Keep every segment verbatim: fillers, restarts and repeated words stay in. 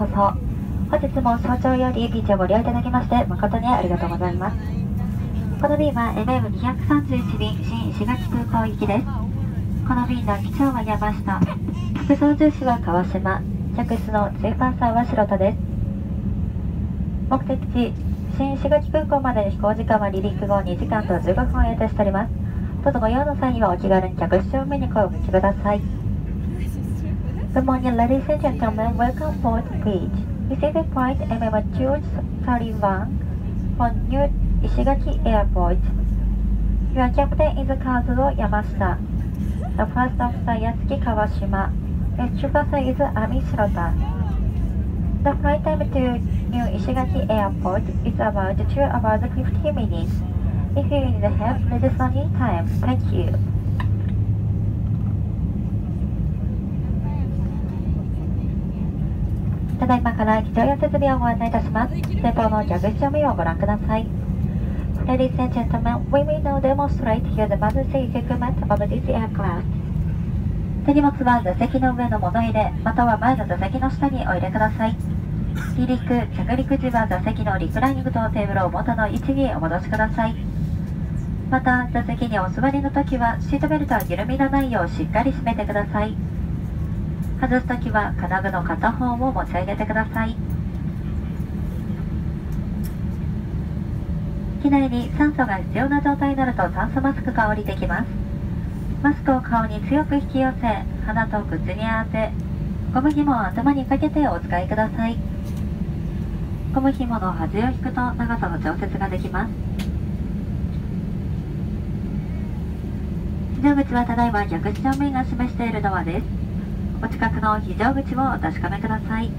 こそ。本日も早朝よりピーチをご利用いただきまして誠にありがとうございます。この便は エムエムにひゃくさんじゅういち 便新石垣空港行きです。この便の機長は山下、副操縦士は川島、客室の追パンサーは白田です。目的地新石垣空港までの飛行時間は離陸後にじかんとじゅうごふんを予定しております。どうぞご用の際にはお気軽に客室正面に声をおかけください。Good morning, ladies and gentlemen. Welcome aboard bridge. Receive flight M M two thirty-one from New Ishigaki Airport. Your captain is Kazuo Yamashita. The first officer Yasuki Kawashima. The supervisor is Ami Shirota. The flight time to New Ishigaki Airport is about two hours fifty minutes. If you need help, let us know anytime. Thank you. ただいまから機長や設備をご案内いたします。前方の客室乗務員をご覧ください。Ladies and gentlemen, we will now demonstrate here the emergency equipment of this aircraft. 手荷物は座席の上の物入れ、または前の座席の下にお入れください。離陸、着陸時は座席のリクライニングとテーブルを元の位置にお戻しください。また、座席にお座りのときはシートベルトは緩みのないようしっかり締めてください。外すときは金具の片方を持ち上げてください。機内に酸素が必要な状態になると酸素マスクが降りてきます。マスクを顔に強く引き寄せ、鼻と口に当て、ゴム紐を頭にかけてお使いください。ゴム紐の端を引くと長さの調節ができます。非常口はただいま客室乗務員が示しているドアです。お近くの非常口をお確かめください。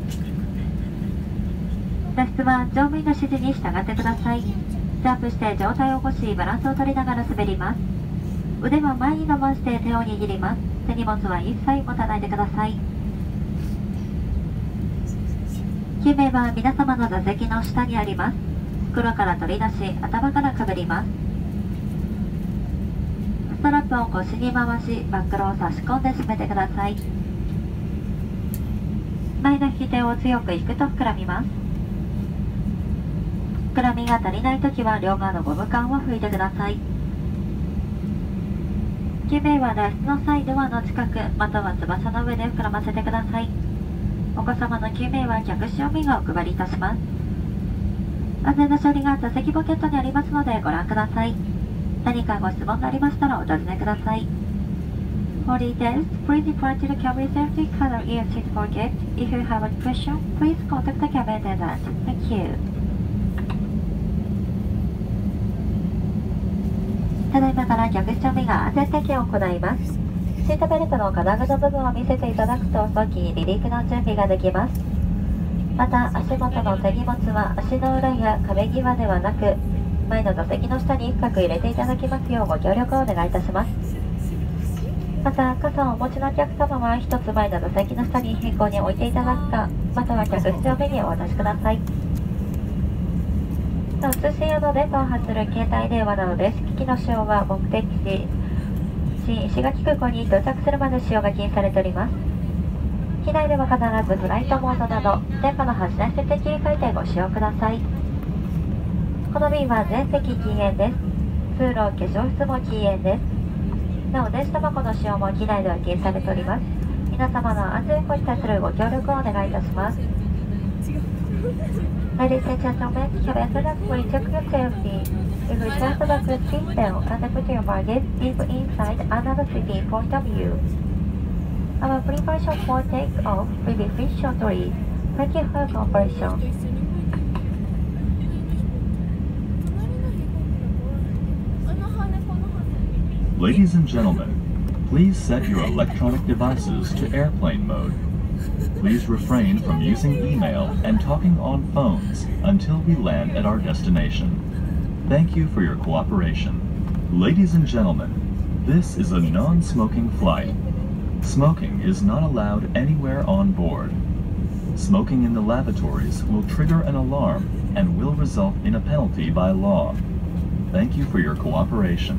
脱出は乗務員の指示に従ってください。ジャンプして上体を起こしバランスを取りながら滑ります。腕は前に伸ばして手を握ります。手荷物は一切持たないでください。救命は皆様の座席の下にあります。袋から取り出し、頭からかぶります。ストラップを腰に回し、バックルを差し込んで締めてください。前の引き手を強く引くと膨らみます。膨らみが足りないときは両側のゴム管を拭いてください。救命は脱出の際ドアの近く、または翼の上で膨らませてください。お子様の救命は客室乗務員がお配りいたします。安全な処理が座席ポケットにありますのでご覧ください。何かご質問がありましたらお尋ねください。For details, please refer to the cabin safety color ear seat pocket. If you have a question, please contact the cabin attendant. Thank you. ただいまから客室乗務員が安全点検を行います。シートベルトの金具の部分を見せていただくと早期に離陸の準備ができます。また足元の手荷物は足の裏や壁際ではなく前の座席の下に深く入れていただきますようご協力をお願いいたします。また傘をお持ちのお客様は一つ前の座席の下に変更に置いていただくか、または客室乗務員にお渡しください。なお通信用の電波を発する携帯電話などです。機器の使用は目的地新石垣空港に到着するまで使用が禁止されております。機内では必ずフライトモードなど電波の発信設定切り替えてご使用ください。この便は全席禁煙です。通路、化粧室も禁煙です。なお電子タバコの使用も機内では禁止されております。皆様の安全保護に対するご協力をお願いいたします。Ladies and gentlemen, cabin attendants will check your safety. If you turn the back seat belt and put your luggage deep inside another sitting point of view. Our preparation for take-off will be finished shortly. Thank you for your cooperation. Ladies and gentlemen, please set your electronic devices to airplane mode. Please refrain from using email and talking on phones until we land at our destination. Thank you for your cooperation. Ladies and gentlemen, this is a non-smoking flight. Smoking is not allowed anywhere on board. Smoking in the lavatories will trigger an alarm and will result in a penalty by law. Thank you for your cooperation.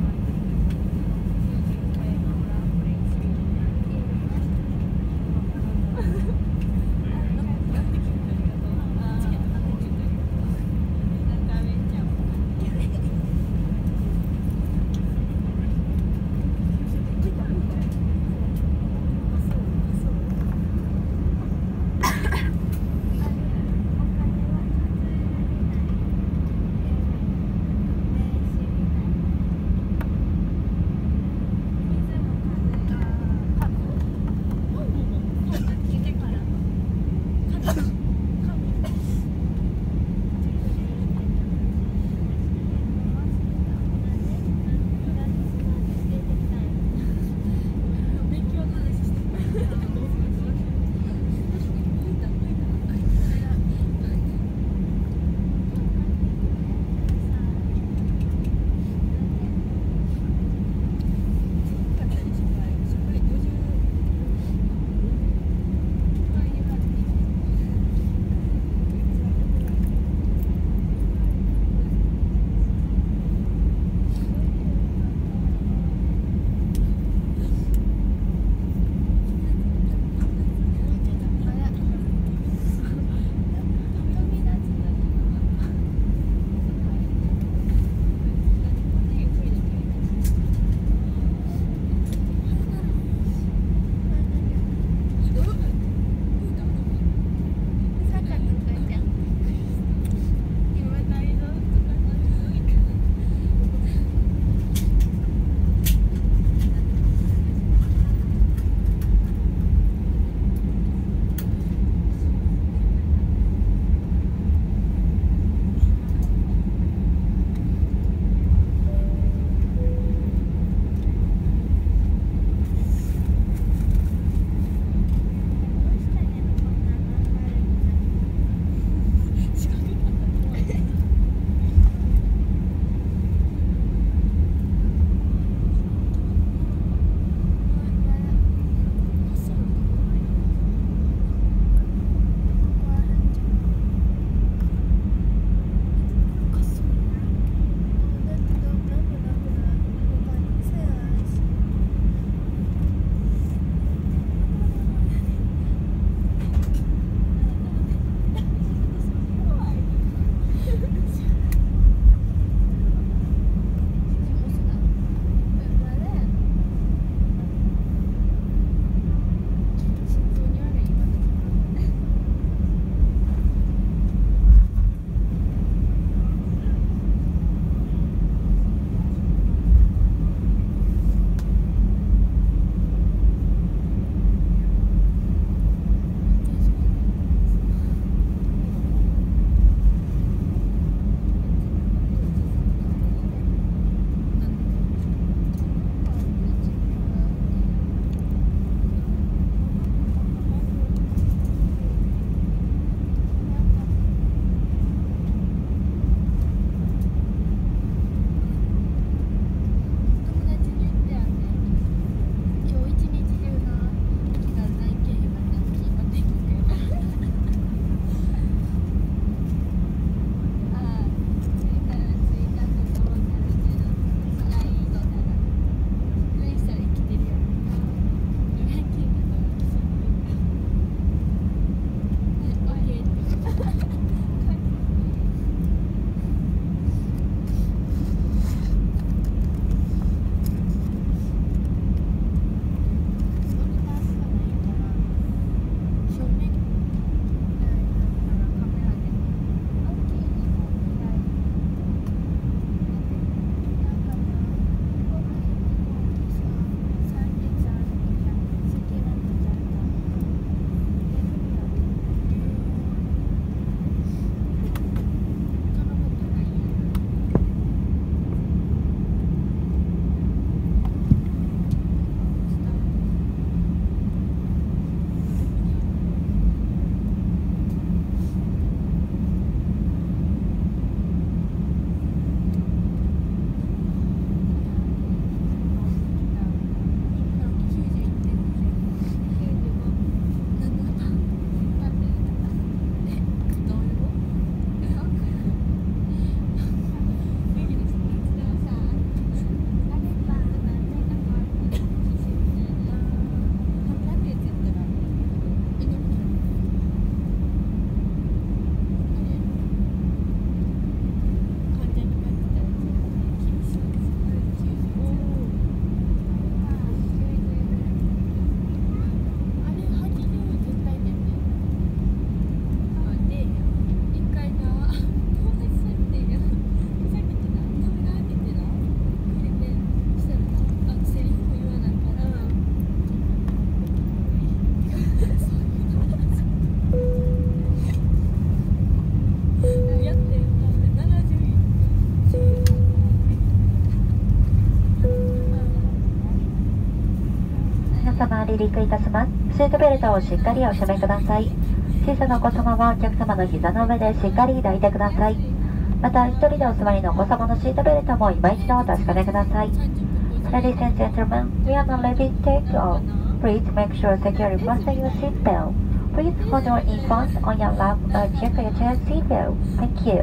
陸いたします。シートベルトをしっかりお締めください。小さなお子様はお客様の膝の上でしっかり抱いてください。また、一人でお座りのお子様のシートベルトも今一度お確かめください。Ladies and gentlemen, we are now ready to take off. Please make sure securely fasten your seat belt. Please hold your earphones on your lap or check your chair seat belt. Thank you.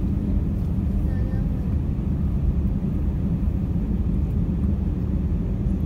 はい、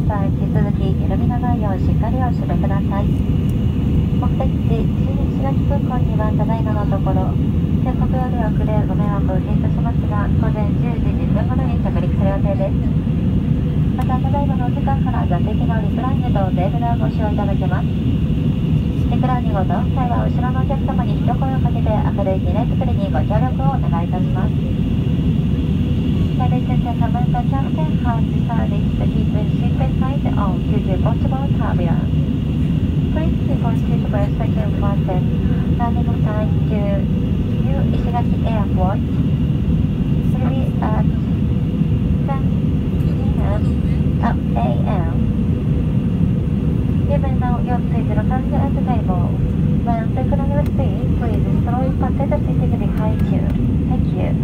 際、引き続き緩みのないようしっかりお締めください。目的地、新石垣空港にはただいまのところ、定刻より遅れご迷惑をおかけいたしますが、午前じゅうじじゅっぷん頃に着陸する予定です。また、ただいまのお時間から座席のリクライニングとテーブルをご使用いただけます。リクライニングと際は後ろのお客様に一声をかけて明るい機内作りにご協力をお願いいたします。Ladies and gentlemen, the captain has decided to keep the seatbelt sign on to the possible turbulence. Please keep on seatbelt second fastened. Landing time to New Ishigaki Airport will be at ten a m Given now your seat located at the table, when the economy speed, please slowly pass the seat behind you. Thank you.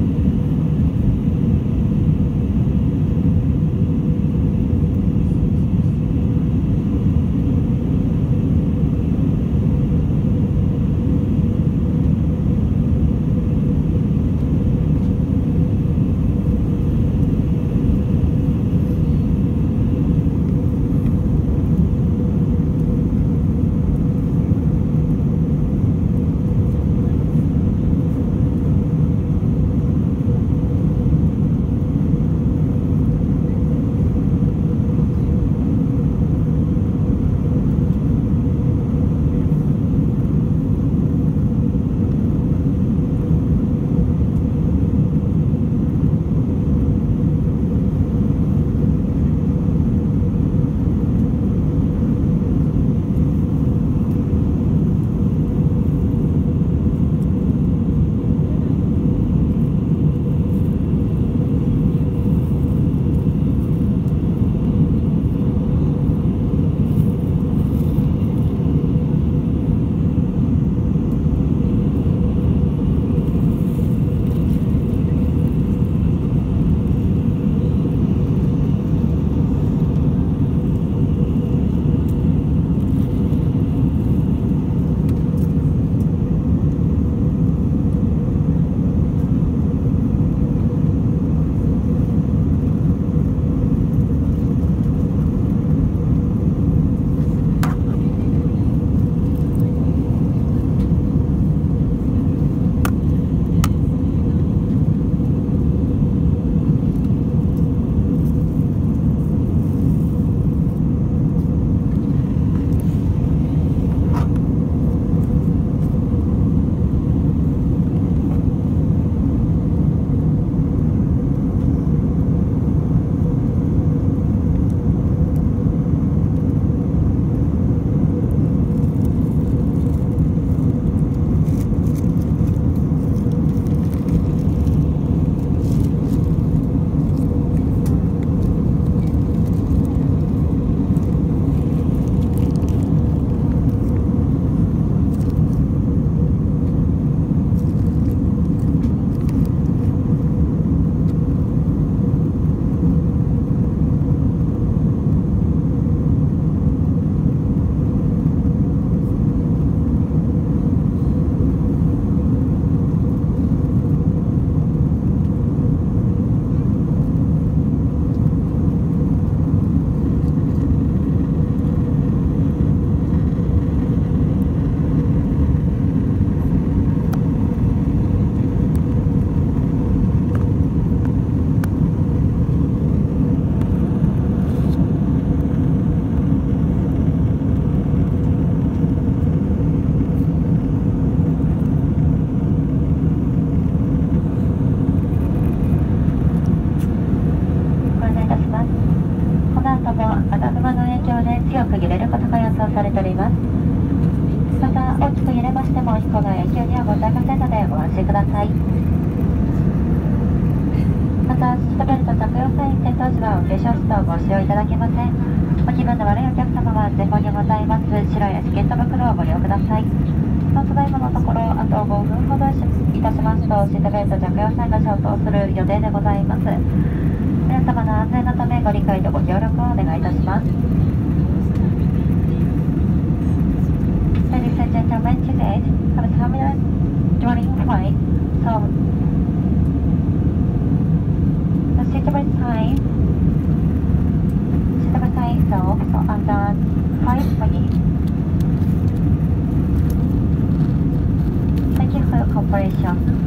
「 も飛行の影響にはございませんのでご安心ください。また、シートベルト着用際、点灯時はお化粧室をご使用いただけません。お気分の悪いお客様は前方にございます白いチケット袋をご利用ください。ただいまのところ、あとごふんほどいたしますと、シートベルト着用際が消灯する予定でございます。皆様の安全のためご理解とご協力をお願いいたします。Ladies and gentlemen, today have a terminal during flight, so the seatbelt sign, seatbelt sign is off, so under five minutes. Thank you for your cooperation.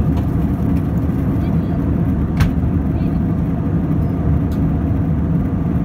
「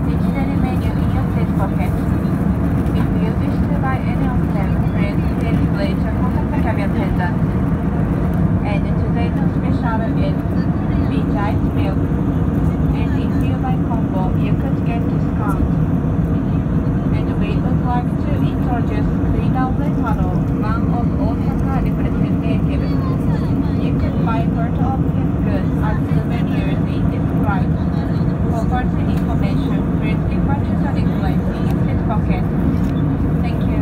each daily menu in your seat pocket. If you wish to buy any of them, please feel free to contact the cabin attendant. And today's special is beach ice milk. And if you buy combo, you could get discount. And we would like to introduce Frida Uetaro, one of Osaka representatives. You could buy part of his goods as souvenirs in this flight. For further information, please refer to the leaflet in your seat pocket. Thank you.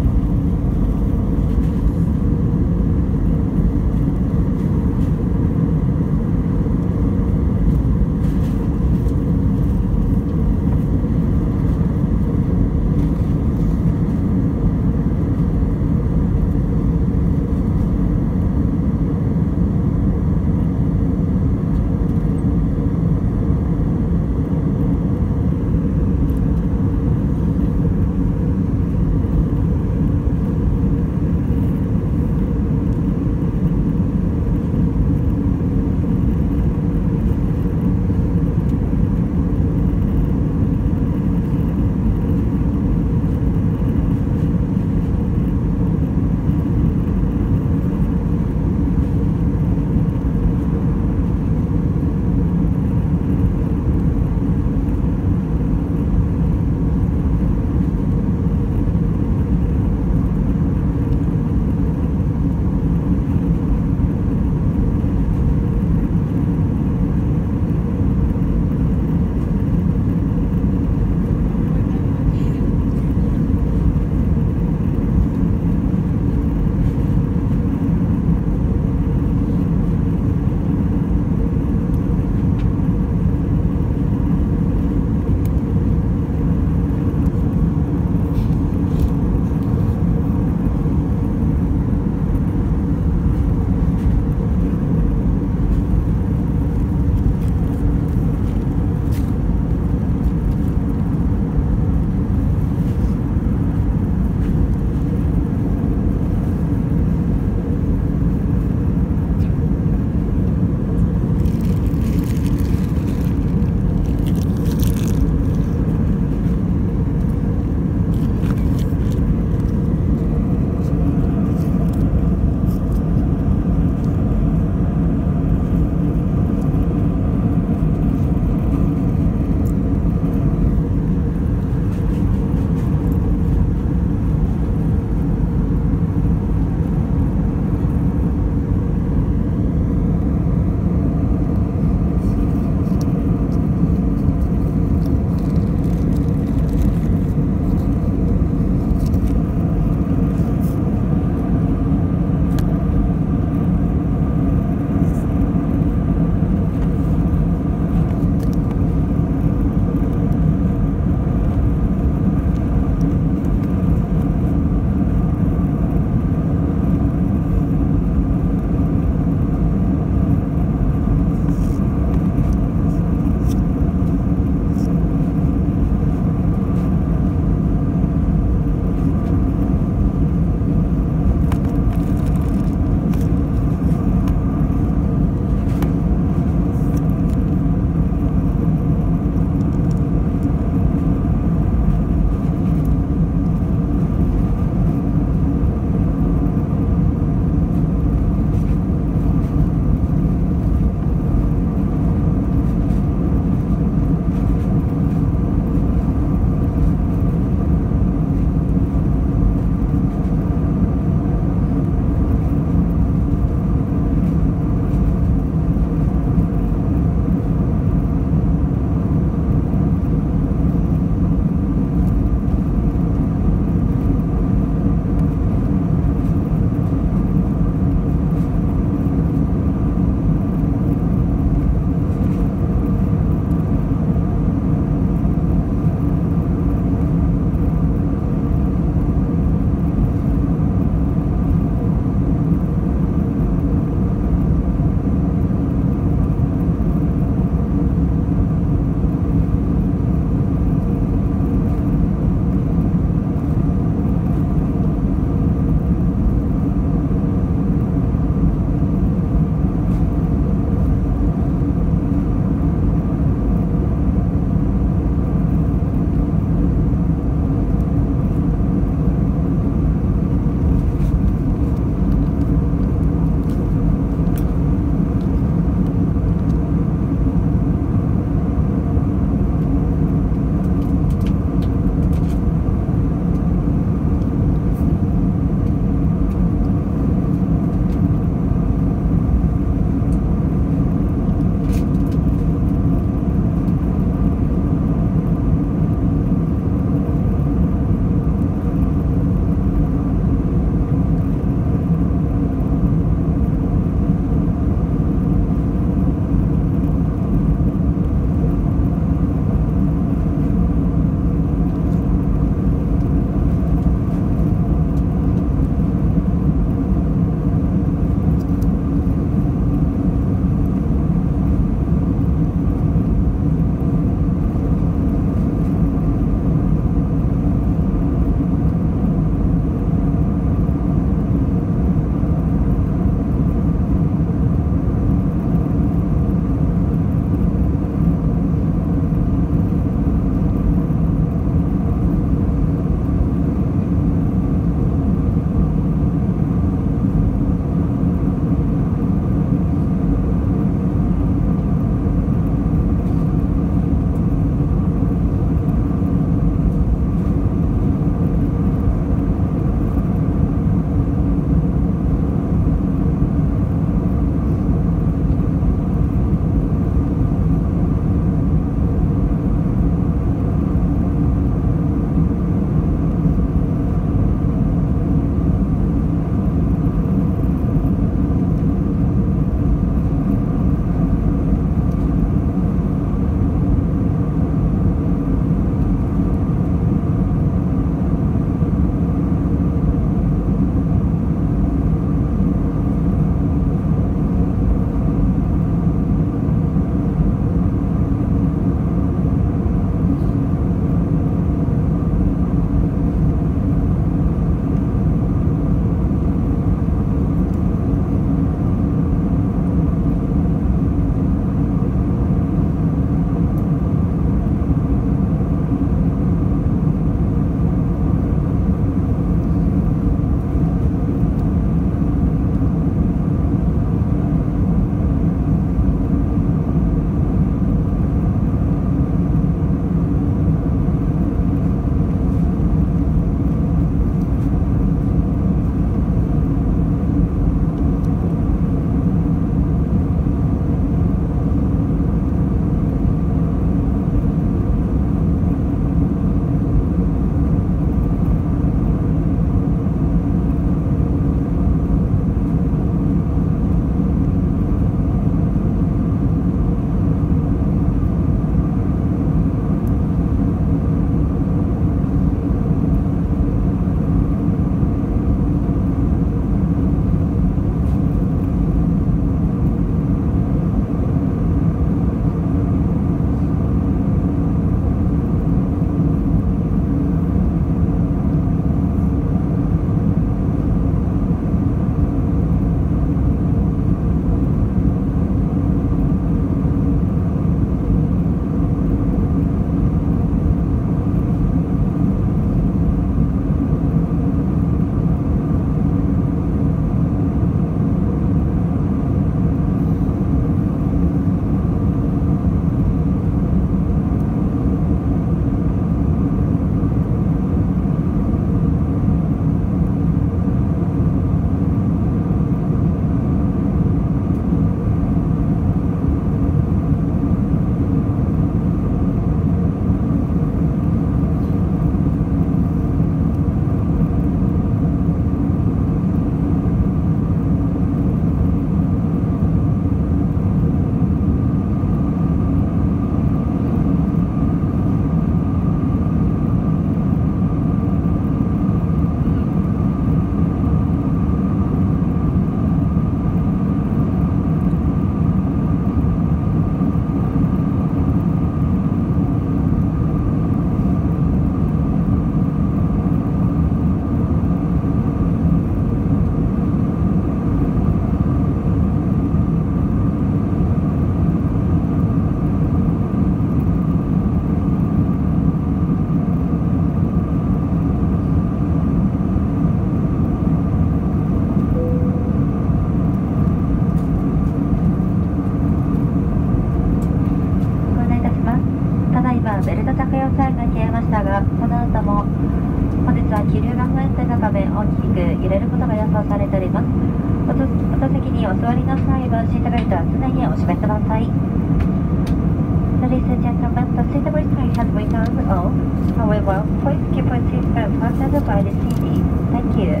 ド着用サインが消えましたが、この後も本日は気流が不安定なため大きく揺れることが予想されております。おとお座席にお座りの際はシートベルトは常にお締めください。Ladies and gentlemen, the seat belt sign has been turned off. However, please keep your seat belt fastened by the seat. Thank you.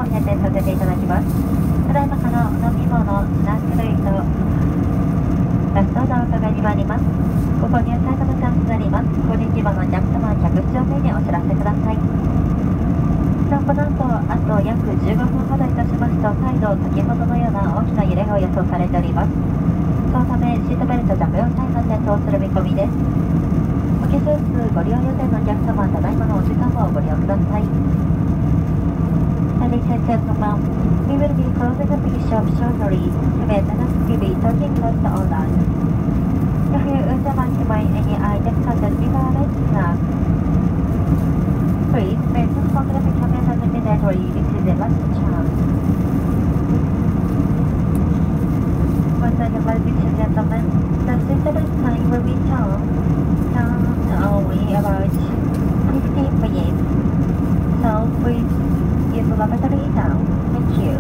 閉店させていただきます。ただいまからお飲み物、スナック類とラストオーダーを伺いに参ります。ご購入最後のチャンスになります。購入希望のお客様は客室乗務員にお知らせください。なおこの後、あと約じゅうごふんほどいたしますと、再度先ほどのような大きな揺れが予想されております。そのため、シートベルト着用際の点灯する見込みです。お化粧室ご利用予定のお客様は、ただいまのお時間をご利用ください。Ladies and gentlemen, we will be closing the big shop shortly. The maintenance will be taking place online. If you would like to buy any items such as cigarettes, snacks, please make the contact the cabinet immediately. This is the last chance. Once again, ladies and gentlemen, the suitable time will be turned down only about fifteen minutes. So please use the lavatory now. Thank you.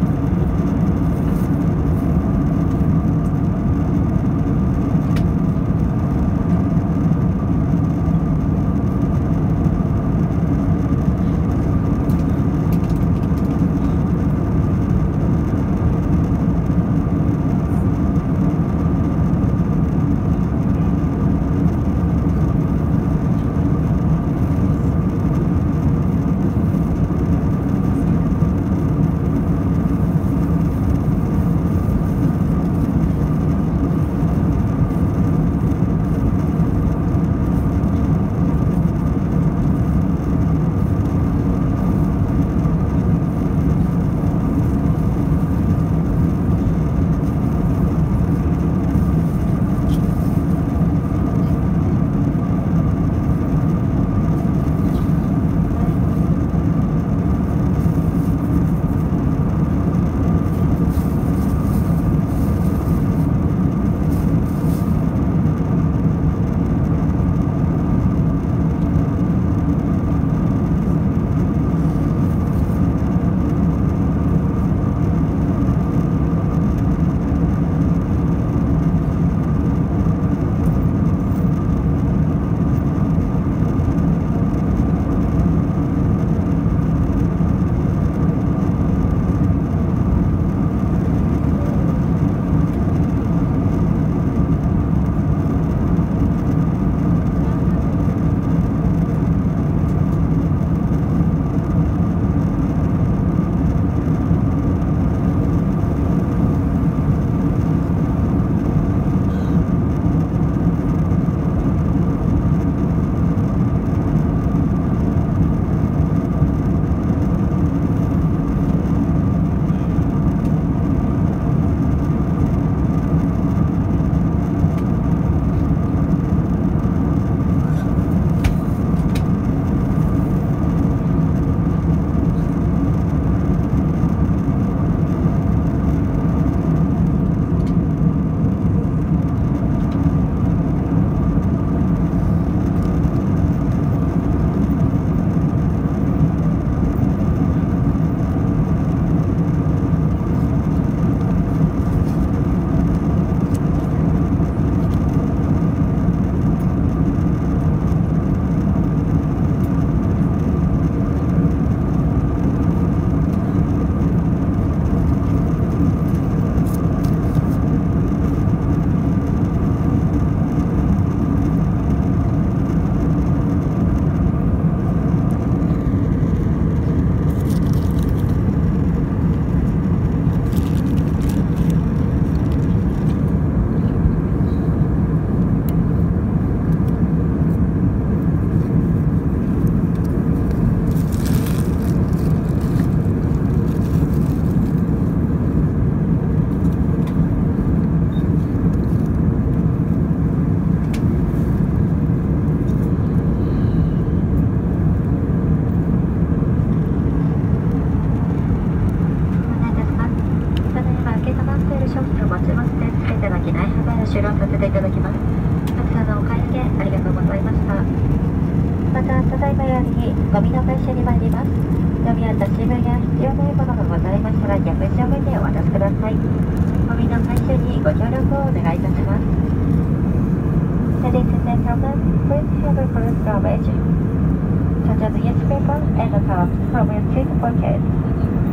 終了させていただきます。たくさんのお買い上げありがとうございました。また、ただいまよりゴミの回収に参ります。読み合った新聞や必要ないものがございましたら、逆に正面でお渡しください。ゴミの回収にご協力をお願いいたします。Ladies and gentlemen, please have a close garbage, such as newspaper and cups from your seat pocket.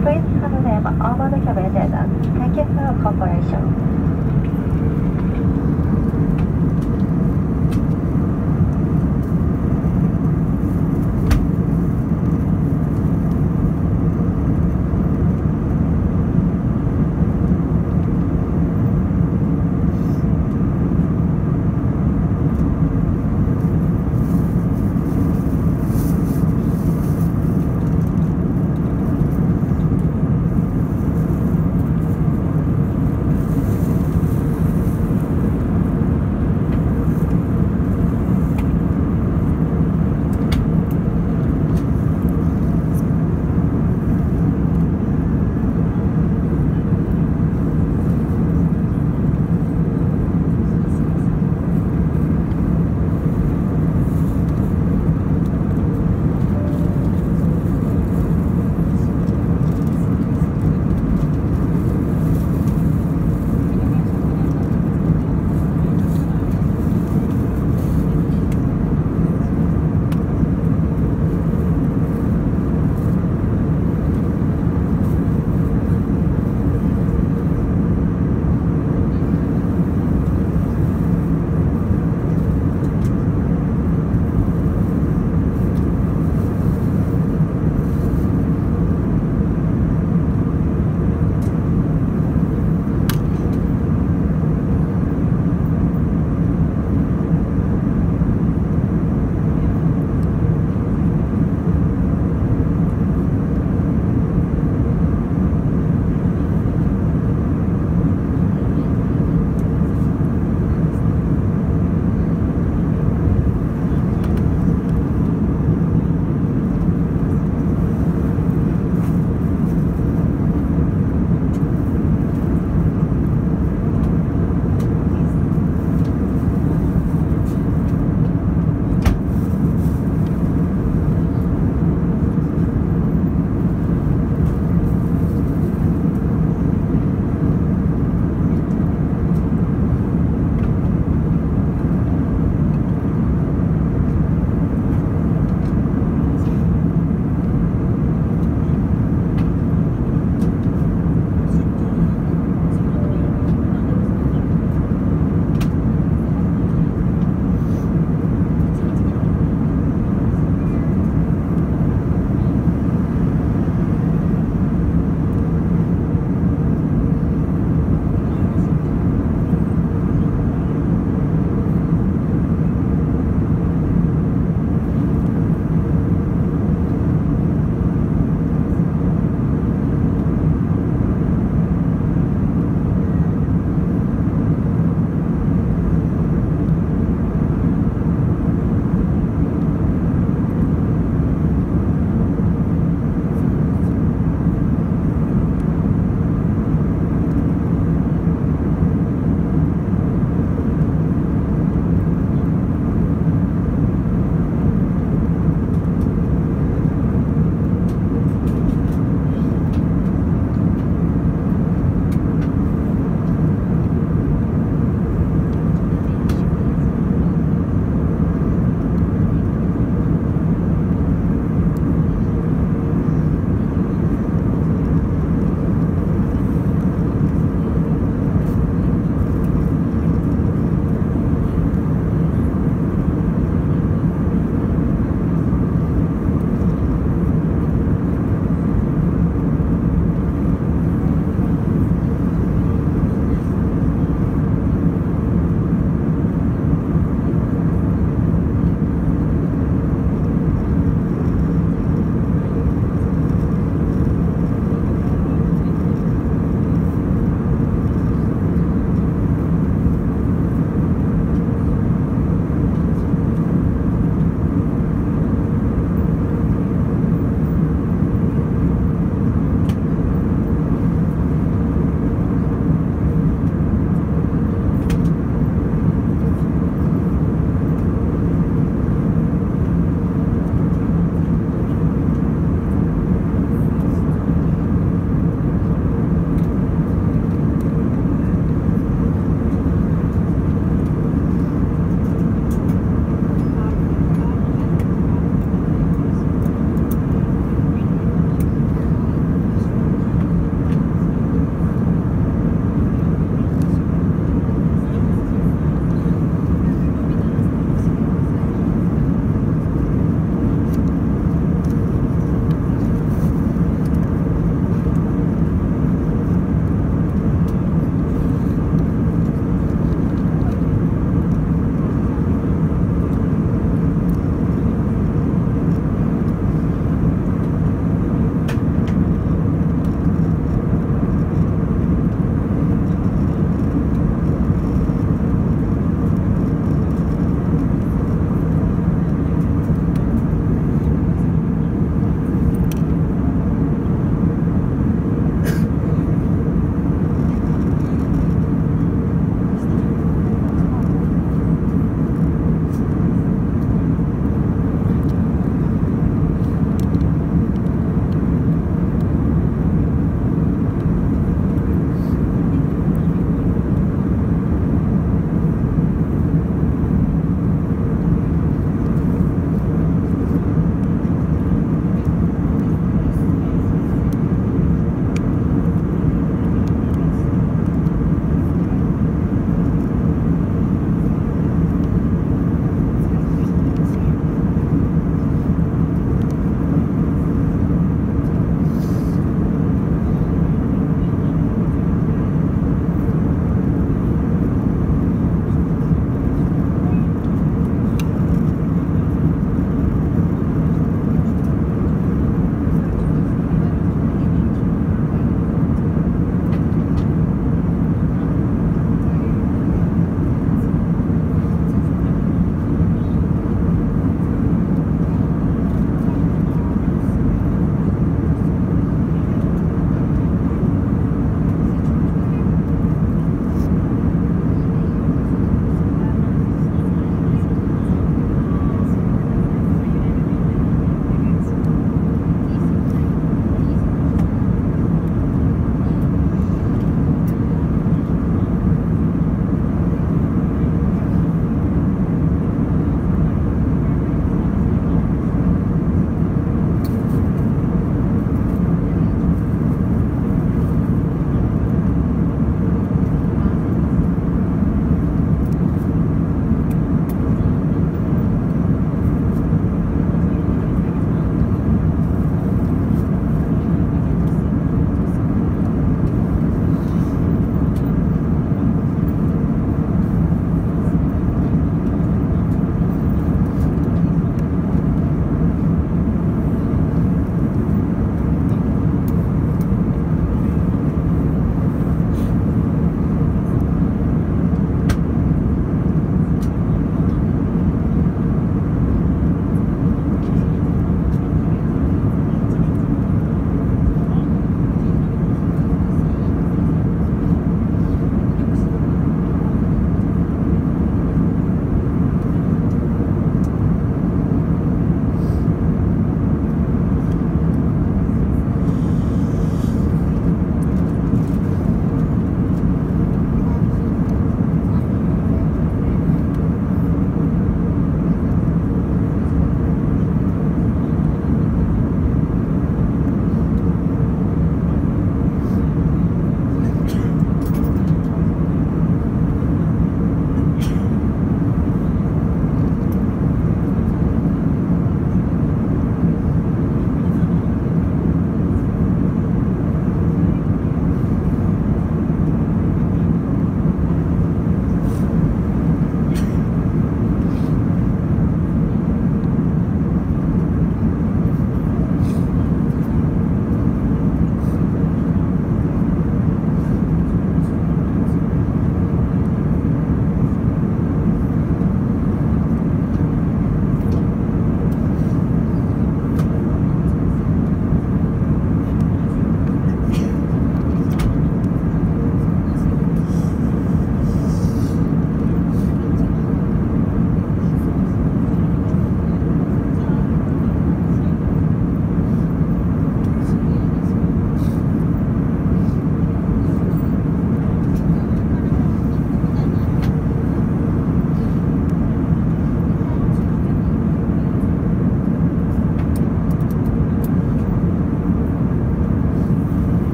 Please hand them over the cabin attendant. Thank you for your cooperation.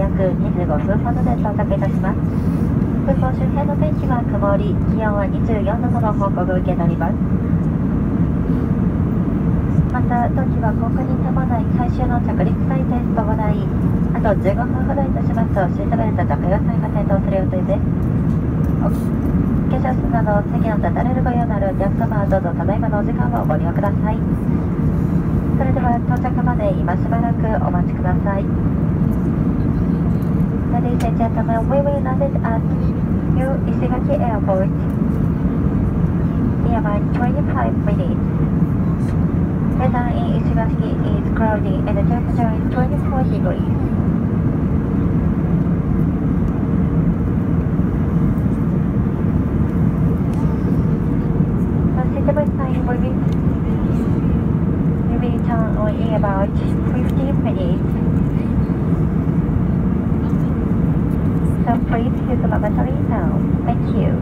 約にじゅうごふんほどで到着いたします。空港周辺の天気は曇り、気温はにじゅうよんどとの報告を受けております。また、当機は航空に伴い最終の着陸際テストを行い、あとじゅうごふんほどいたしますとシートベルト着用際が点灯する予定です。お化粧室など席の立たれるご用のあるお客様はどうぞただいまのお時間をご利用ください。それでは到着まで今しばらくお待ちください。Ladies and gentlemen, we will land at New Ishigaki Airport in about twenty-five minutes. Weather in Ishigaki is cloudy and the temperature is twenty-four degrees. The suitable time will be, will be turned on in about fifteen minutes. So please use the lavatory now. Thank you.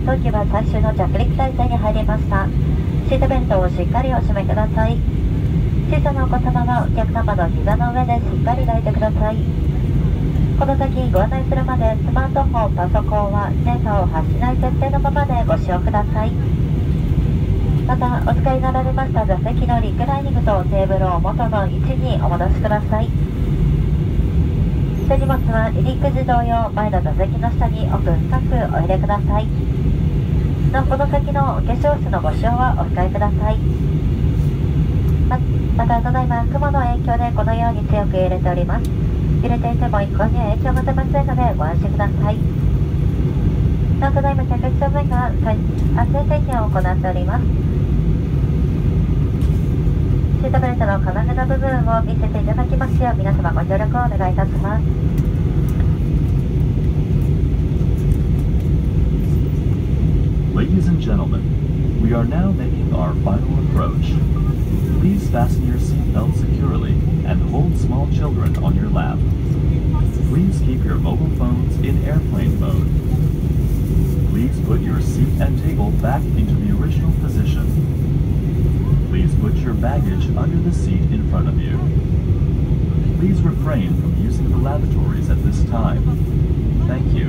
当機は最終の着陸態勢に入りました。シートベルトをしっかりお締めください。小さなお子様はお客様の膝の上でしっかり抱いてください。この先ご案内するまでスマートフォン、パソコンは電波を発しない設定のままでご使用ください。また、お使いになられました座席のリクライニングとテーブルを元の位置にお戻しください。手荷物は離陸時同様、前の座席の下に奥深くお入れください。なお、この先のお化粧室のご使用はお控えください。ままた、ただいま雲の影響でこのように強く揺れております。揺れていても一向に影響が出ませんのでご安心ください。なお、ただいま客室乗務員が安全点検を行っております。シートベルトの金具の部分を見せていただきますよう皆様ご協力をお願いいたします。 Ladies and gentlemen, we are now making our final approach. Please fasten your seatbelt securely and hold small children on your lap. Please keep your mobile phones in airplane mode. Please put your seat and table back into the original position. Please put your baggage under the seat in front of you. Please refrain from using the lavatories at this time. Thank you.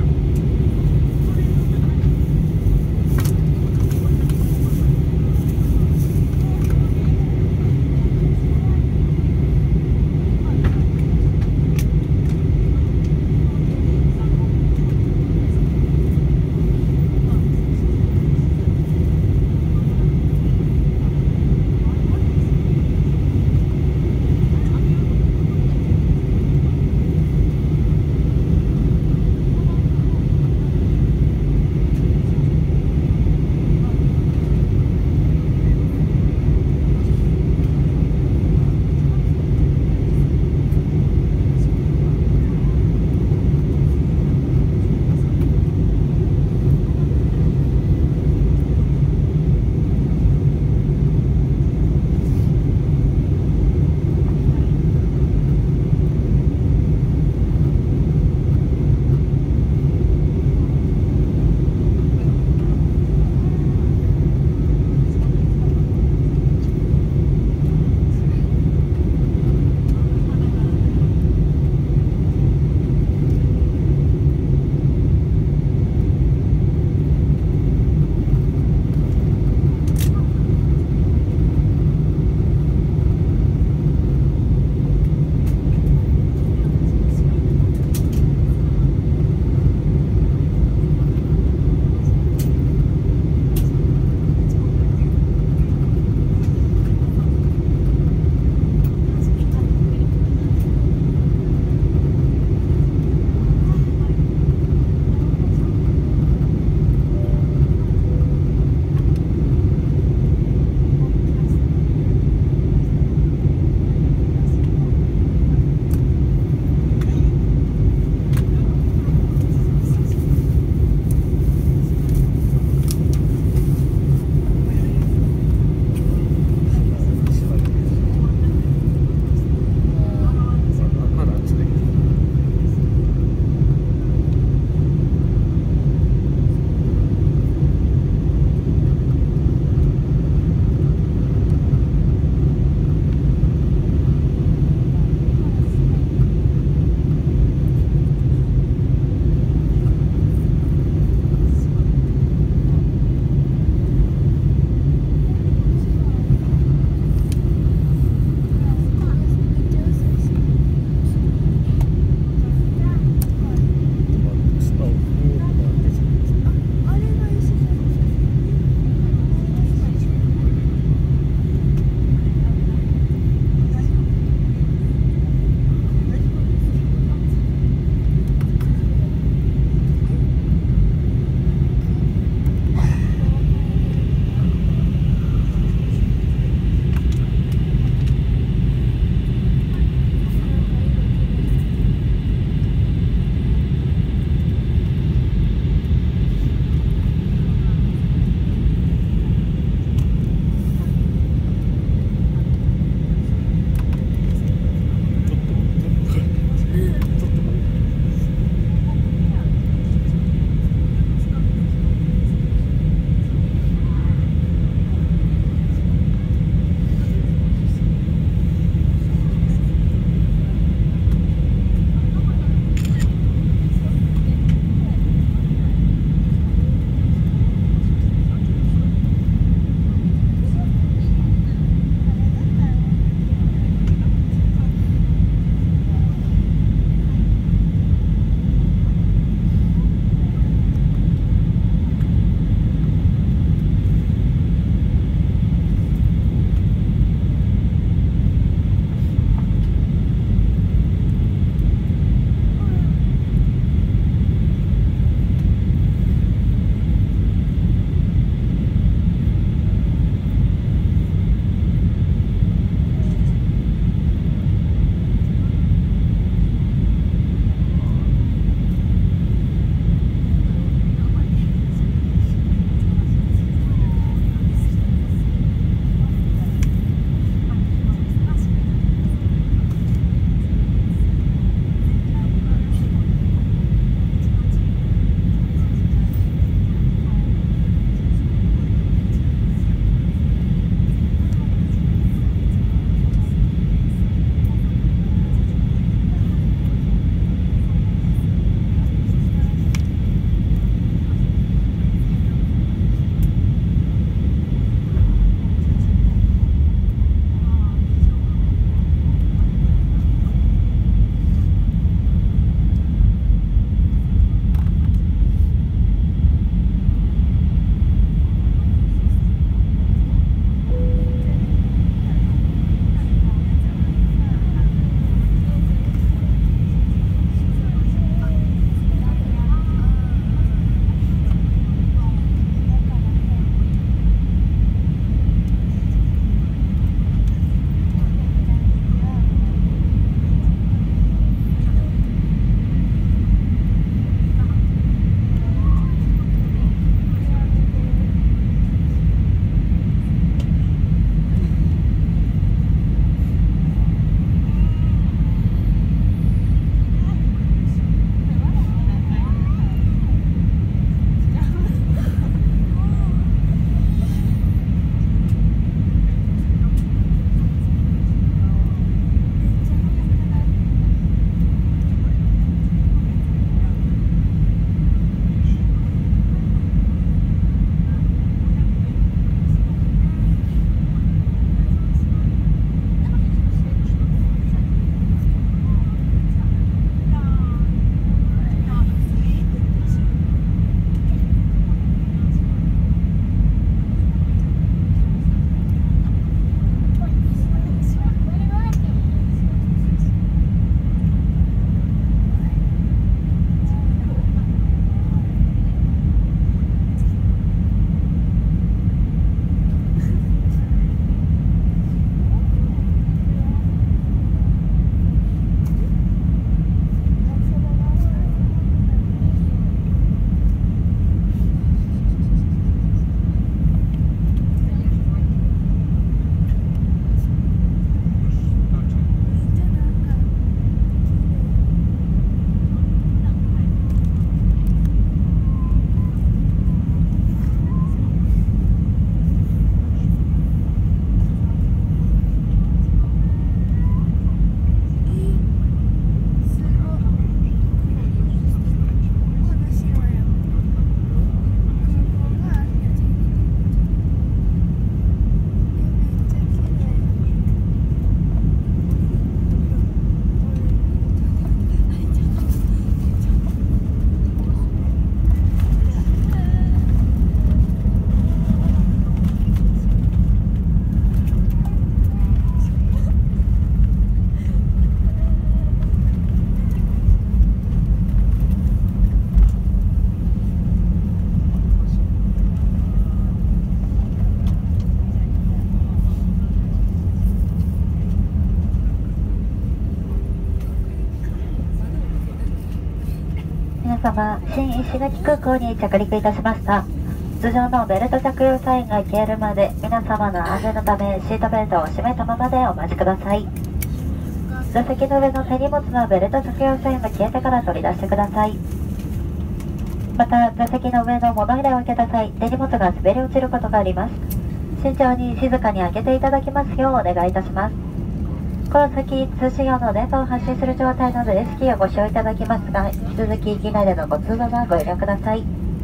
皆様、新石垣空港に着陸いたしました。通常のベルト着用サインが消えるまで、皆様の安全のためシートベルトを締めたままでお待ちください。座席の上の手荷物のベルト着用サインが消えてから取り出してください。また、座席の上の物入れを開けた際、手荷物が滑り落ちることがあります。慎重に静かに開けていただきますようお願いいたします。この先、通信用の電波を発信する状態のレスキーをご使用いただきますが、引き続き機内でのご通話はご遠慮ください。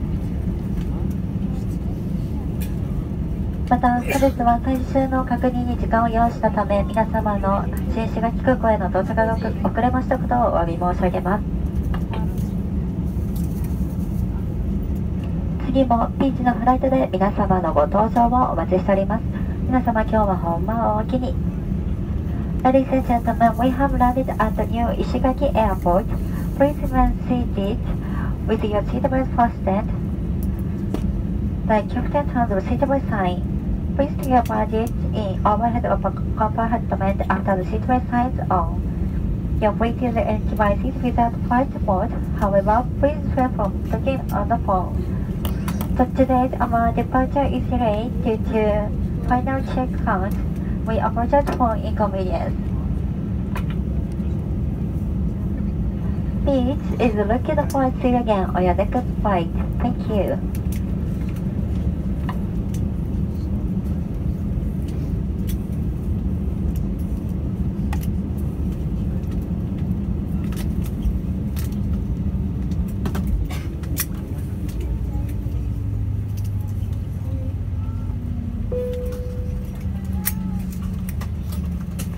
また、本日は最終の確認に時間を要したため、皆様の新石垣空港への到着が遅れましたことをお詫び申し上げます。次もピーチのフライトで皆様のご搭乗をお待ちしております。皆様、今日は本番をおおきに。Ladies and gentlemen, we have landed at the new Ishigaki Airport. Please remain seated with your seatbelt fastened. The captain has a seatbelt sign. Please take your baggage in overhead compartment after the seatbelt sign is on. You're free to use any devices without flight mode. However, please refrain from talking on the phone. So today's our departure is delayed due to final check count. We apologize for inconvenience. Beach is looking forward to you again on your next flight. Thank you.